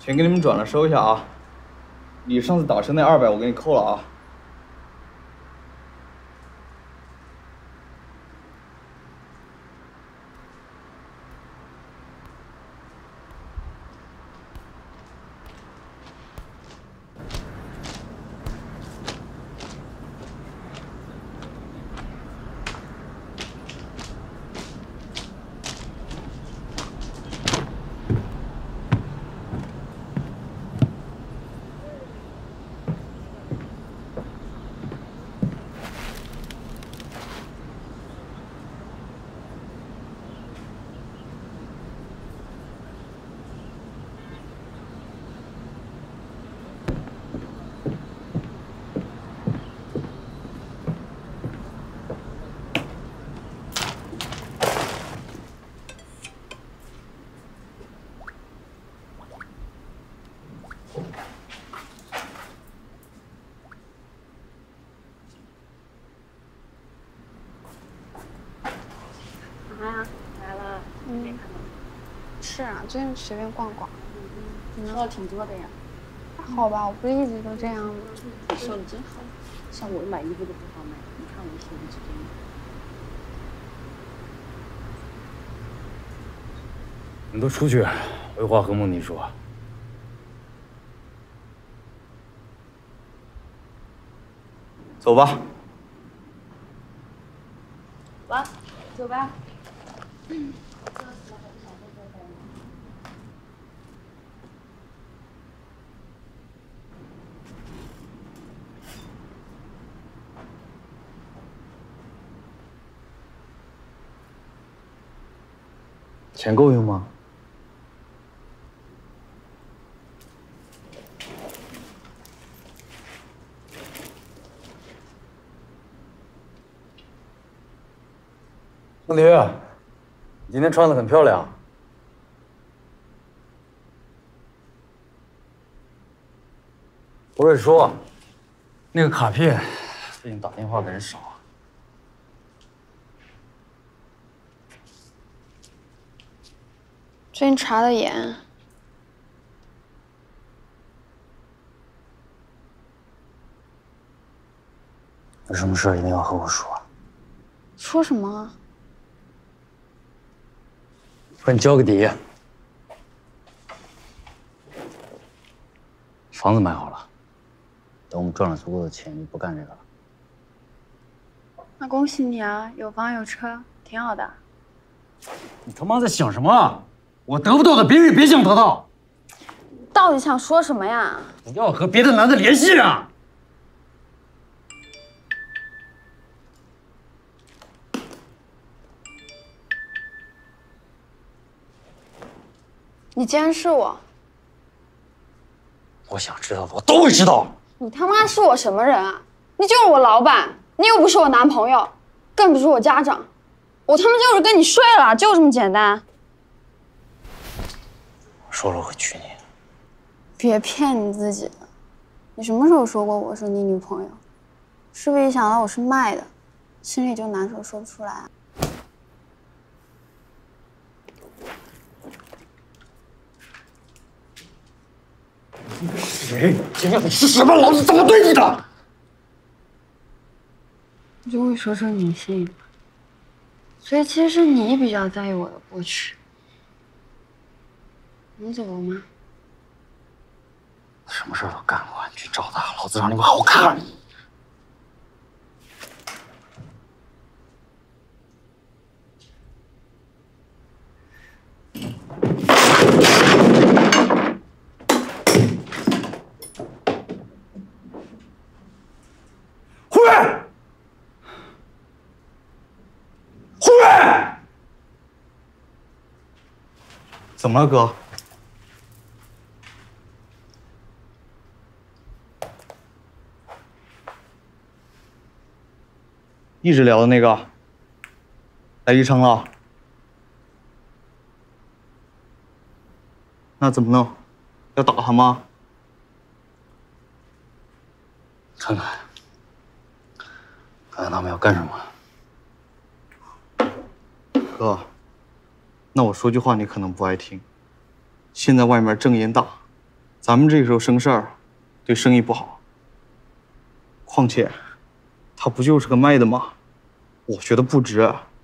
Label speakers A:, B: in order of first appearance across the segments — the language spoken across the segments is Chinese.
A: 钱给你们转了，收一下啊。你上次打车那200我给你扣了啊。
B: 啊，来了，没看到。
C: 是啊，最近随便逛逛。
B: 收了挺多的呀。
C: 还好吧，我不是一直都这样吗？
B: 你收的真好，像我买衣服都不好买，你看我手一直给你。
D: 你都出去，我有话和梦妮说。
A: 走吧。
B: 吧，走吧。
A: 钱够用吗？
D: 梦妮，你今天穿得很漂亮。我跟你说，那个卡片最近打电话的人少。
C: 最近查的严。
D: 有什么事一定要和我说。
C: 说什么？
D: 说你交个底。房子买好了，等我们赚了足够的钱，就不干这个了。
C: 那恭喜你啊，有房有车，挺好的。
D: 你他妈在想什么？我得不到的，别人也别想得到。
C: 到底想说什么呀？
D: 不要和别的男的联系啊！
C: 你监视我？
D: 我想知道的，我都会知道。
C: 你他妈是我什么人啊？你就是我老板，你又不是我男朋友，更不是我家长，我他妈就是跟你睡了，就这么简单。
D: 说了我会娶你。
C: 别骗你自己了，你什么时候说过我是你女朋友？是不是一想到我是卖的，心里就难受说不出来啊？
D: 你是谁？今天你是什么？老子怎么对你的？
C: 我就会说出女性，所以其实是你比较在意我的过去。能走了吗？
D: 什么事都干过，你去找他，老子让你们好看。
A: 怎么了，哥？一直聊的那个，来宜昌了？那怎么弄？要打他吗？
D: 看看，看看他们要干什么。
A: 哥，那我说句话你可能不爱听。现在外面正烟大， 咱们这个时候生事儿，对生意不好。况且，他不就是个卖的吗？我觉得不值。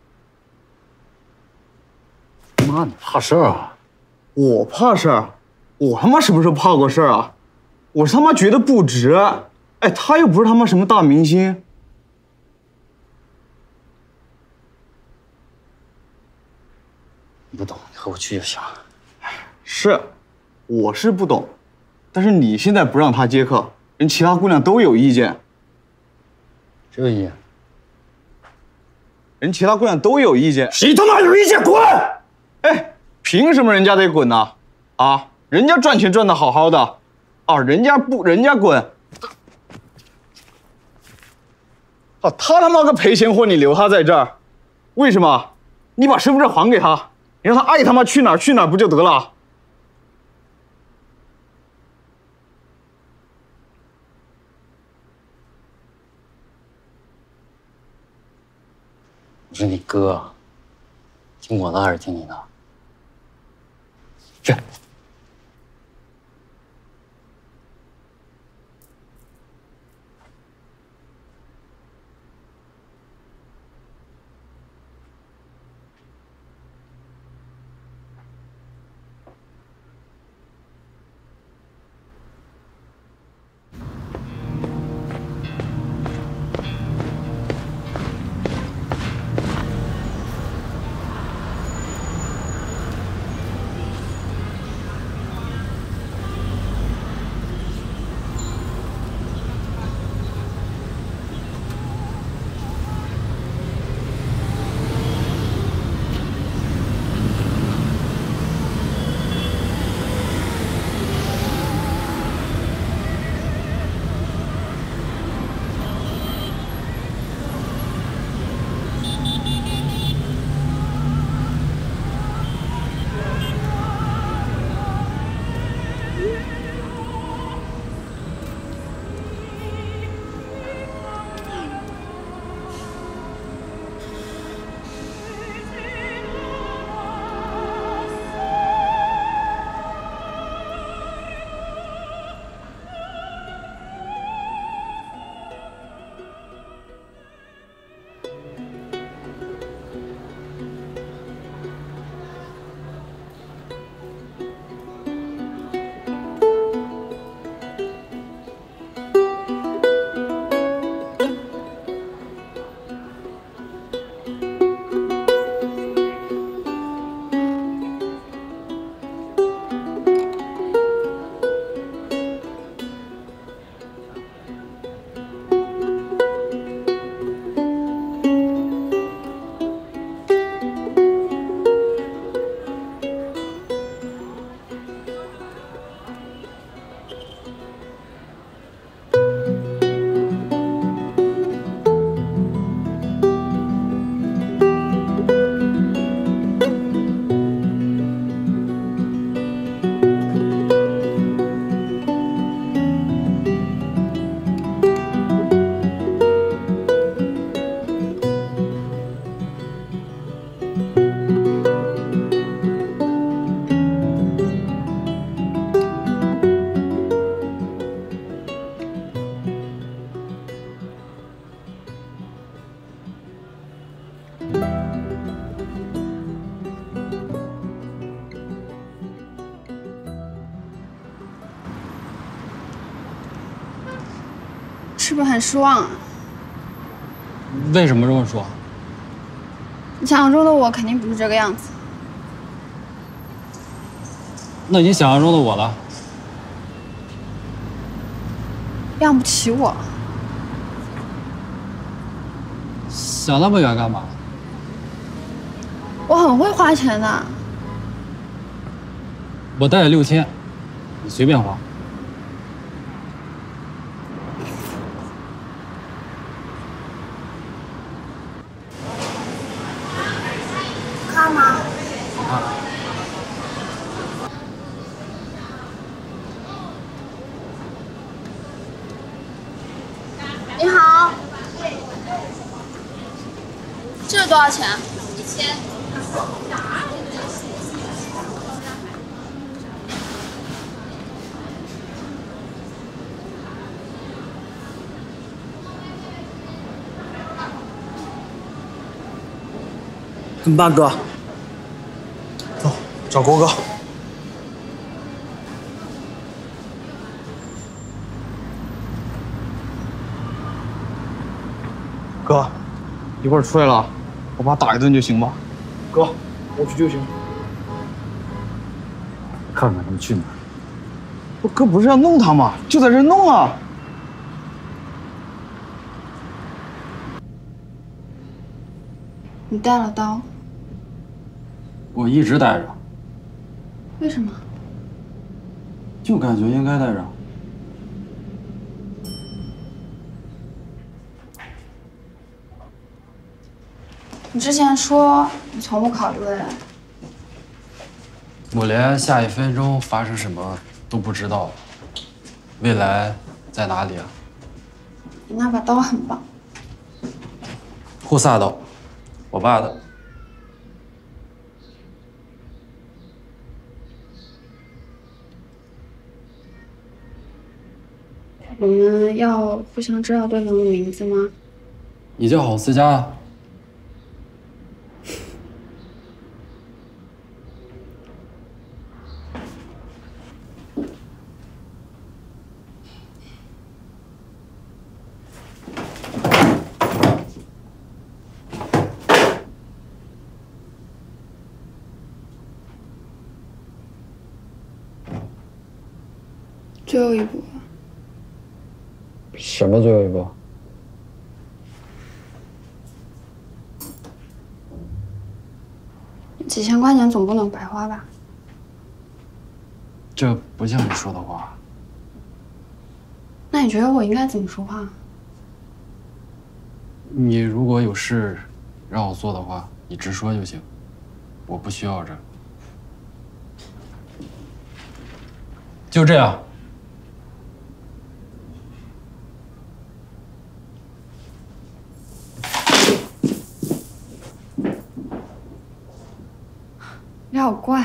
D: 妈，你怕事儿啊？
A: 我怕事儿？我他妈什么时候怕过事儿啊？我他妈觉得不值。哎，他又不是他妈什么大明星。
D: 你不懂，你和我去就行。
A: 是，我是不懂，但是你现在不让他接客，人其他姑娘都有意见。
D: 谁有意见？
A: 人其他姑娘都有意见。
D: 谁他妈有意见？滚！
A: 哎，凭什么人家得滚呢？啊，人家赚钱赚得好好的，啊，人家不，人家滚。啊，他他妈个赔钱货，你留他在这儿，为什么？你把身份证还给他，你让他爱他妈去哪儿去哪儿不就得了？
D: 我是你哥，听我的还是听你的？去。
C: 是不是很失望啊？
D: 为什么这么说？
C: 你想象中的我肯定不是这个样子。
D: 那你想象中的我呢？
C: 养不起我。
D: 想那么远干嘛？
C: 我很会花钱的。
D: 我带了6000，你随便花。
C: 看吗？
D: 啊。
C: 你好，这多少钱？1000。
E: 怎么办，哥？走，找郭哥。
A: 哥，一会儿出来了，我爸打一顿就行吧。
E: 哥，我去就行。
D: 看看他们去哪儿。
A: 我哥不是要弄他吗？就在这弄啊！
C: 你带了刀？
D: 我一直带着，
C: 为什么？
D: 就感觉应该带着。
C: 你之前说你从不考虑未来。
D: 我连下一分钟发生什么都不知道，未来在哪里啊？
C: 你那把刀很棒。
D: 护萨刀，我爸的。
C: 我们要互相知道对方的名字吗？
D: 你叫郝思佳。
C: 最后一步。
D: 什么最后一步？
C: 几千块钱总不能白花吧？
D: 这不像你说的话。
C: 那你觉得我应该怎么说话？
D: 你如果有事让我做的话，你直说就行，我不需要这。就这样。
C: 你好怪。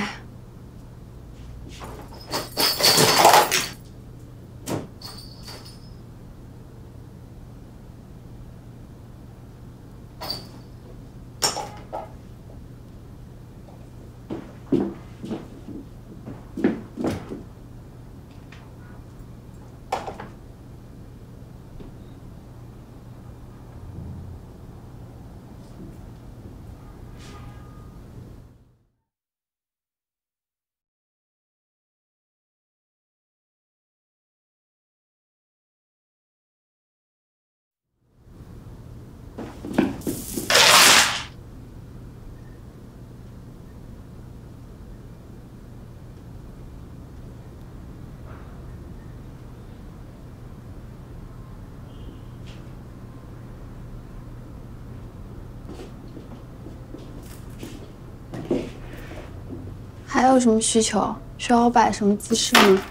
C: 还有什么需求？需要我摆什么姿势吗？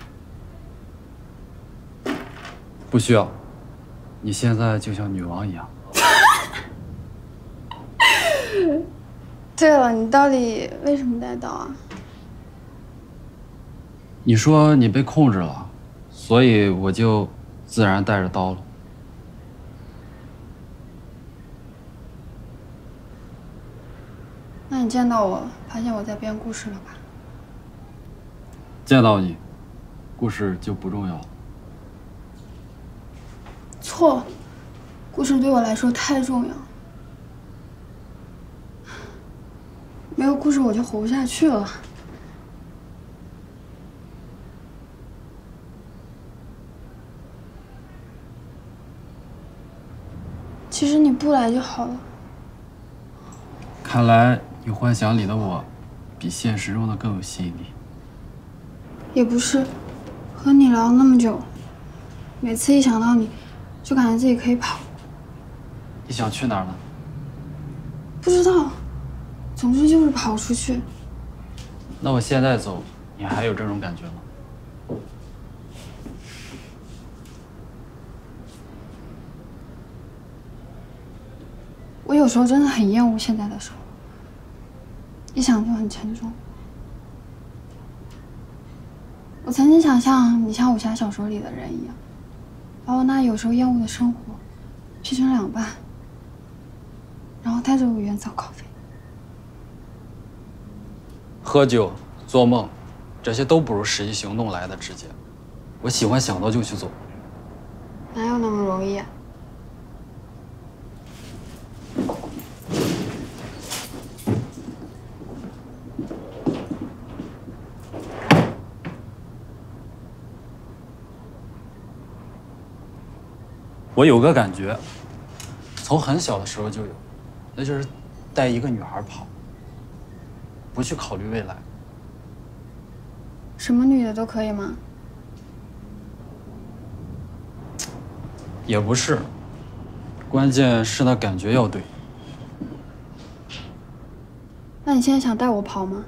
D: 不需要，你现在就像女王一样。
C: 对了，你到底为什么带刀啊？
D: 你说你被控制了，所以我就自然带着刀了。
C: 那你见到我，发现我在编故事了吧？
D: 见到你，故事就不重要了。
C: 错，故事对我来说太重要。没有故事我就活不下去了。其实你不来就好了。
D: 看来你幻想里的我，比现实中的更有吸引力。
C: 也不是，和你聊那么久，每次一想到你，就感觉自己可以跑。
D: 你想去哪儿呢？
C: 不知道，总之就是跑出去。
D: 那我现在走，你还有这种感觉吗？
C: 我有时候真的很厌恶现在的生活，一想就很沉重。我曾经想象你像武侠小说里的人一样，把我那有时候厌恶的生活劈成2半，然后带着我远走高飞。
D: 喝酒、做梦，这些都不如实际行动来的直接。我喜欢想到就去做。
C: 哪有那么容易啊？
D: 我有个感觉，从很小的时候就有，那就是带一个女孩跑，不去考虑未来。
C: 什么女的都可以吗？
D: 也不是，关键是那感觉要对。
C: 那你现在想带我跑吗？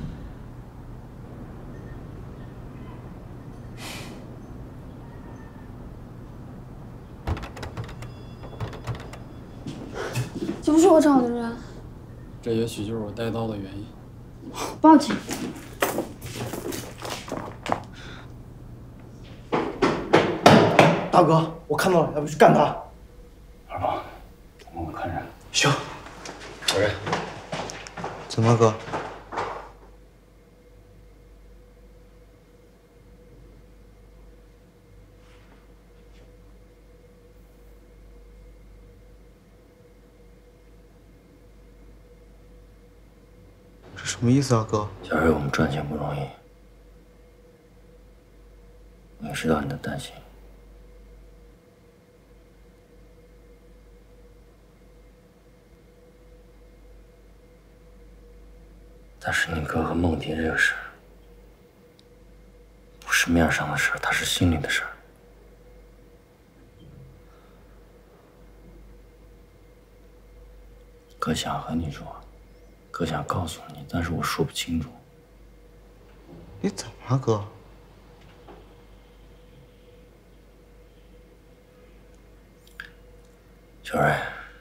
C: 这不是我找的人。
D: 这也许就是我带刀的原因。
C: 报警。
E: 大哥，我看到了，要不去干他？
D: 二宝，我看着。
E: 行。
D: 小瑞，
E: 怎么了，哥？这什么意思啊，哥？
F: 小瑞，我们赚钱不容易，我也知道你的担心。但是你哥和梦蝶这个事儿，不是面上的事儿，它是心里的事儿。哥想和你说，哥想告诉你，但是我说不清楚。
E: 你怎么了，哥？
F: 小瑞，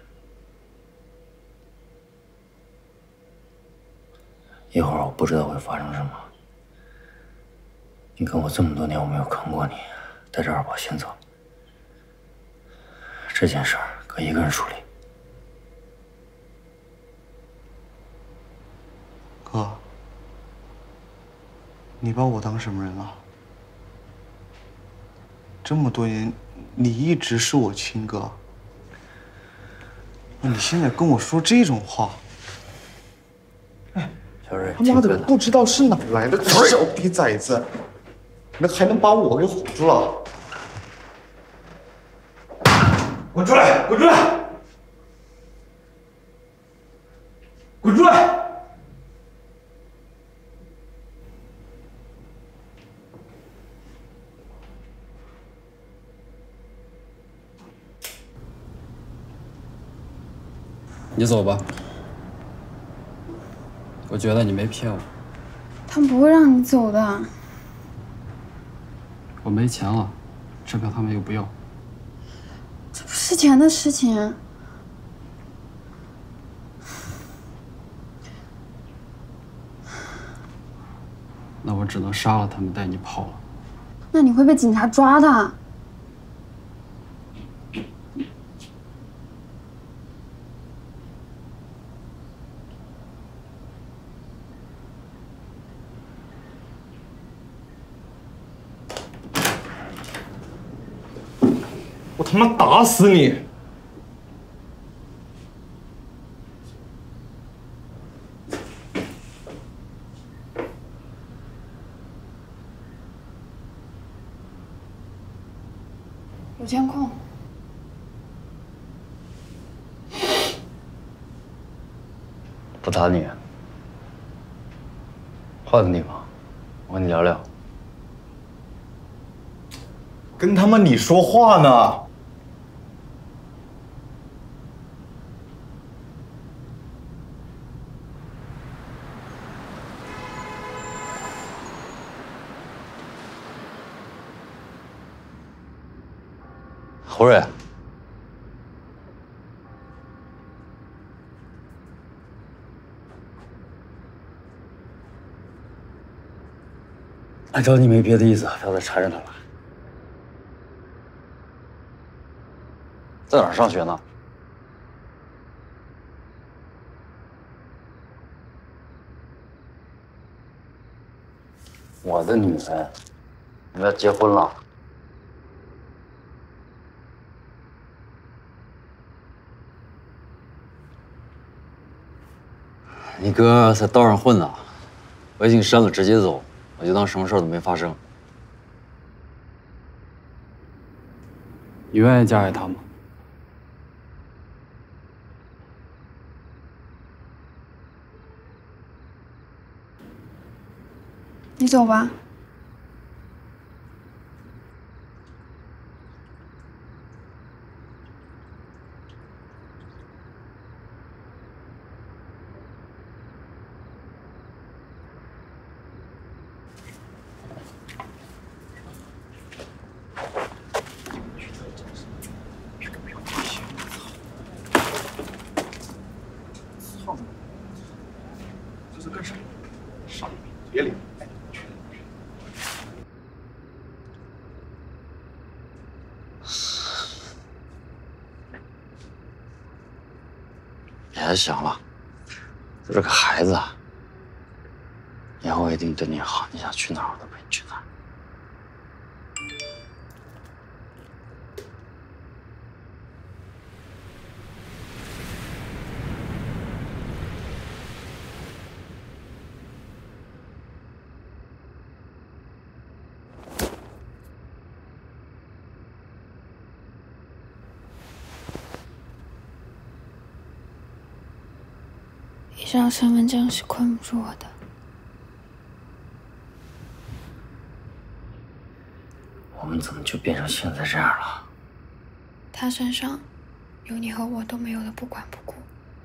F: 一会儿我不知道会发生什么。你跟我这么多年，我没有坑过你，带着二宝先走。这件事儿哥一个人处理。
E: 哥，你把我当什么人了？这么多年，你一直是我亲哥。你现在跟我说这种话，
F: 小瑞，
E: 他妈的不知道是哪来的小逼崽子，那还能把我给唬住了？滚出来！滚出来！滚出来！
D: 你走吧，我觉得你没骗我。
C: 他们不会让你走的。
D: 我没钱了，支票他们又不要。
C: 这不是钱的事情。
D: 那我只能杀了他们，带你跑了。
C: 那你会被警察抓的。
E: 我他妈打死你！
C: 有监控。
F: 不打你，换个地方，我跟你聊聊。
A: 跟他妈你说话呢！
F: 侯瑞，俺找你没别的意思，不要再缠着他了。在哪儿上学呢？ 我的女人，你们要结婚了。你哥在道上混呢，微信删了直接走，我就当什么事都没发生。
D: 你愿意嫁给他吗？
C: 你走吧。
E: 这是干什么？傻逼，别理我。
F: 别想了，这是个孩子，以后我一定对你好，你想去哪儿我都陪你去哪儿。
C: 一张身份证是困不住我的。
F: 我们怎么就变成现在这样了？
C: 他身上有你和我都没有的不管不顾。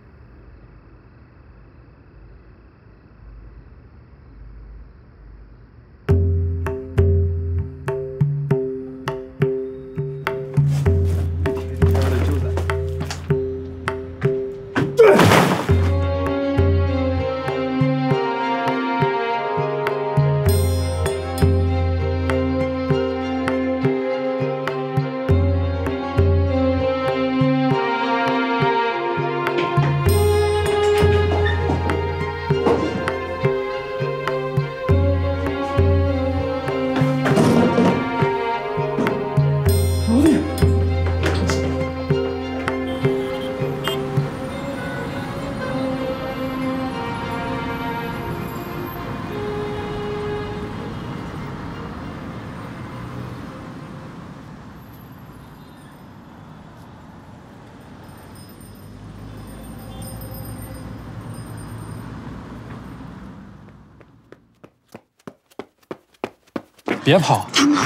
D: 别跑！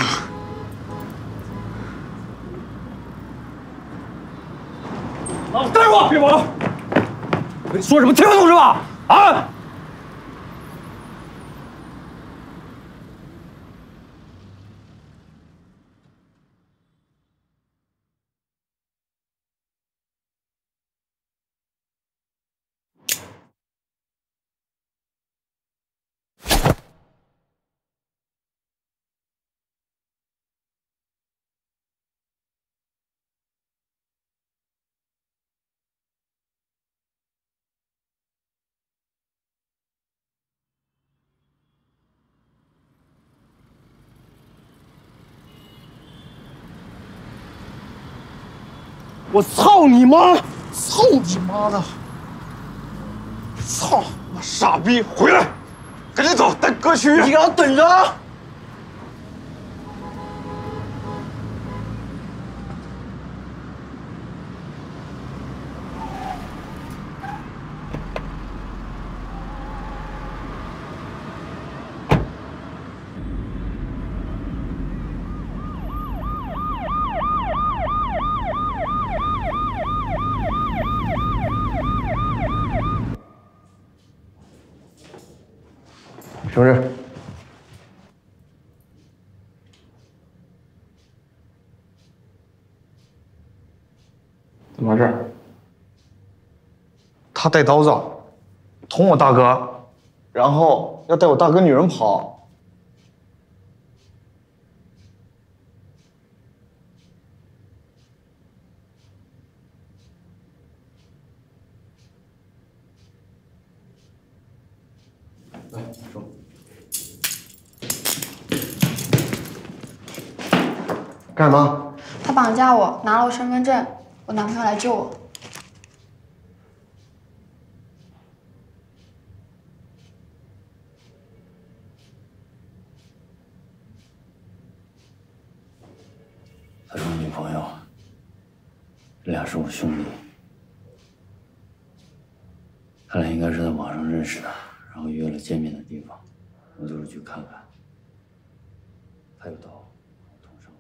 A: 老子带着我，别跑！我跟你说什么听不懂是吧？啊！我操你妈！操你妈的！操！妈傻逼，回来！赶紧走，带哥去医院。你给我等着啊！什么事？怎么回事？他带刀子，捅我大哥，然后要带我大哥女人跑。来，说。
E: 干什么？
C: 他绑架我，拿了我身份证，我男朋友来救我。
F: 他是我女朋友，这俩是我兄弟。他俩应该是在网上认识的，然后约了见面的地方，我就是去看看。他有刀，我捅伤我。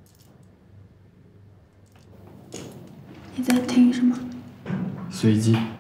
C: 你在听什么？
D: 随机。